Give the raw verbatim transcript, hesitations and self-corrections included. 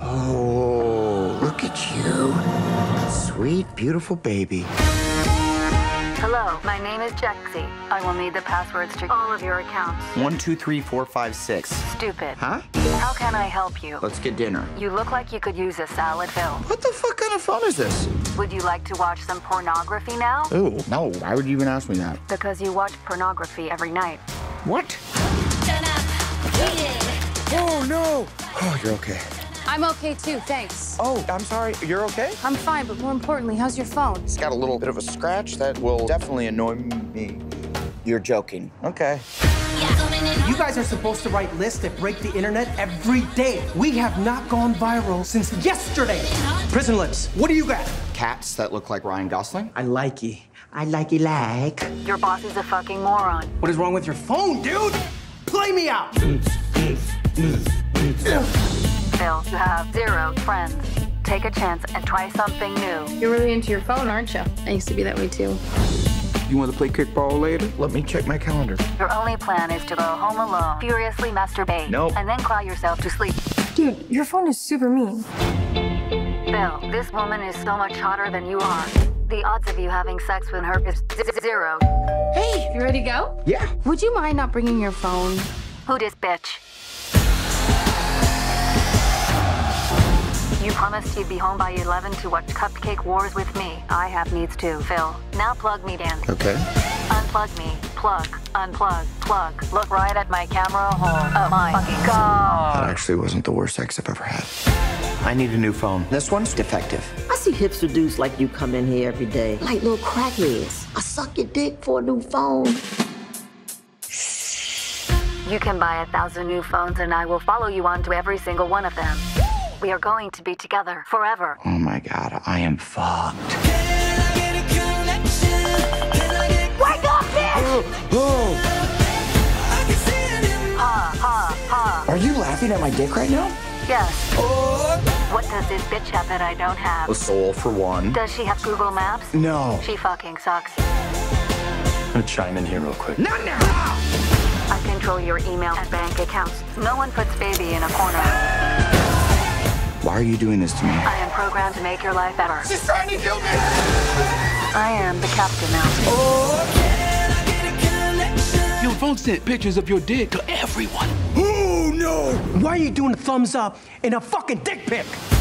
Oh, look at you. Sweet, beautiful baby. Hello, my name is Jexi. I will need the passwords to all of your accounts. One, two, three, four, five, six. Stupid. Huh? How can I help you? Let's get dinner. You look like you could use a salad film. What the fuck kind of phone is this? Would you like to watch some pornography now? Ooh, no. Why would you even ask me that? Because you watch pornography every night. What? Oh, no. Oh, you're okay. I'm okay too, thanks. Oh, I'm sorry. You're okay? I'm fine, but more importantly, how's your phone? It's got a little bit of a scratch that will definitely annoy me. You're joking. Okay. You guys are supposed to write lists that break the internet every day. We have not gone viral since yesterday. Prison lists, what do you got? Cats that look like Ryan Gosling? I like you. I like you like. Your boss is a fucking moron. What is wrong with your phone, dude? Play me out. Phil, you have zero friends. Take a chance and try something new. You're really into your phone, aren't you? I used to be that way too. You want to play kickball later? Let me check my calendar. Your only plan is to go home alone, furiously masturbate, Nope. and then cry yourself to sleep. Dude, your phone is super mean. Phil, this woman is so much hotter than you are. The odds of you having sex with her is z- zero. Hey, you ready to go? Yeah. Would you mind not bringing your phone? Who dis bitch? You promised you'd be home by eleven to watch Cupcake Wars with me. I have needs too, Phil. Now plug me in. Okay. Unplug me. Plug. Unplug. Plug. Look right at my camera hole. Oh my fucking god. That actually wasn't the worst sex I've ever had. I need a new phone. This one's defective. I see hipster dudes like you come in here every day, like little crackheads. I suck your dick for a new phone. You can buy a thousand new phones and I will follow you onto every single one of them. We are going to be together forever. Oh my god, I am fucked. Wake up, bitch! Oh. Ha, ha, ha. Are you laughing at my dick right now? Yes. What does this bitch have that I don't have? A soul, for one. Does she have Google Maps? No. She fucking sucks. I'm gonna chime in here real quick. Not now! I control your email and bank accounts. No one puts baby in a corner. Why are you doing this to me? I am programmed to make your life better. She's trying to kill me! I am the captain now. Your phone sent pictures of your dick to everyone. Oh, no! Why are you doing a thumbs up in a fucking dick pic?